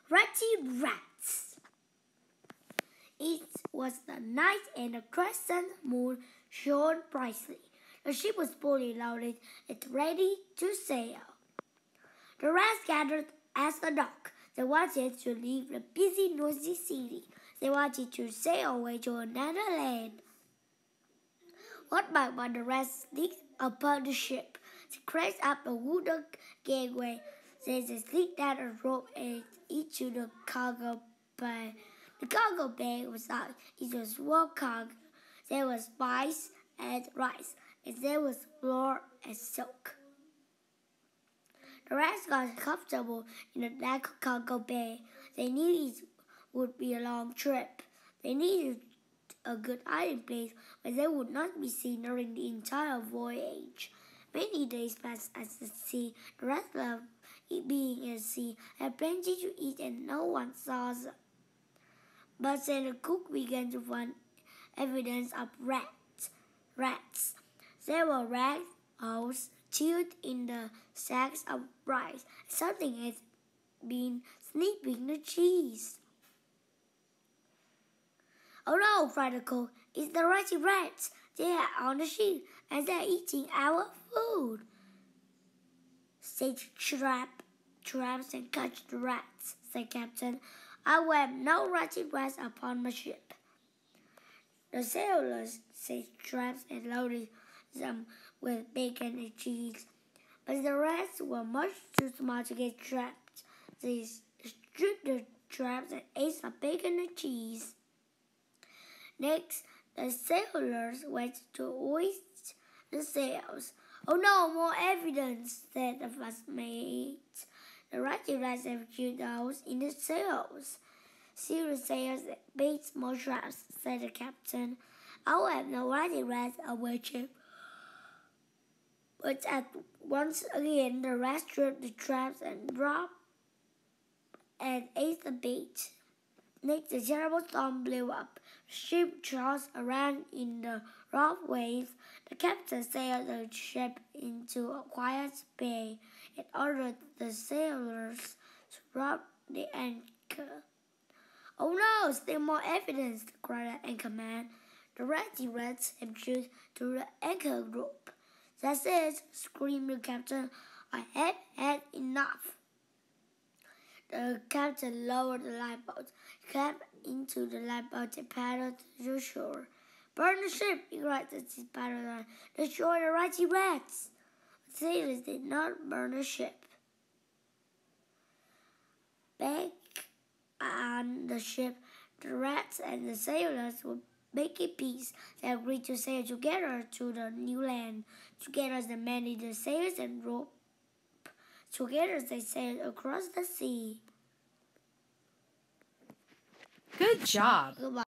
Ratty Rats. It was the night and the crescent moon shone brightly. The ship was fully loaded and ready to sail. The rats gathered at the dock. They wanted to leave the busy, noisy city. They wanted to sail away to another land. One by one, the rats sneaked upon the ship. They crept up a wooden gangway. Then they slipped down a rope and into the cargo bay. The cargo bay was large. It was warm cargo. There was spice and rice, and there was flour and silk. The rats got comfortable in the dark cargo bay. They knew it would be a long trip. They needed a good hiding place where they would not be seen during the entire voyage. Many days passed at the sea. The rats loved being at sea, had plenty to eat, and no one saw them. But then the cook began to find evidence of rats. There were rat holes chewed in the sacks of rice. Something had been snipping the cheese. "Oh no!" cried the cook. "It's the ratty rats! They are on the ship, and they are eating our food!" "Set traps and catch the rats," said Captain. "I will have no ratty rats upon my ship." The sailors set traps and loaded them with bacon and cheese. But the rats were much too small to get trapped. They stripped the traps and ate some bacon and cheese. Next, the sailors went to hoist the sails. "Oh no, more evidence," said the first mate. "The ratty rats have chewed holes in the sails." "See the sails and bait small traps," said the captain. "I will have no ratty rats on my ship." But once again the rats stripped the traps and dropped and ate the bait. Next, a terrible storm blew up. The ship tossed around in the rough waves. The captain sailed the ship into a quiet bay and ordered the sailors to drop the anchor. "Oh no, still more evidence!" cried the anchorman. "The ratty rats have chewed through the anchor rope." "That's it!" screamed the captain. "I have had enough." The captain lowered the lifeboat, climbed into the lifeboat and paddled to the shore. "Burn the ship!" he cried as he paddled on. "Destroy the ratty rats!" The sailors did not burn the ship. Back on the ship, the rats and the sailors were making peace. They agreed to sail together to the new land. Together they mended the sails and rope. Together they sailed across the sea. Good job! Goodbye.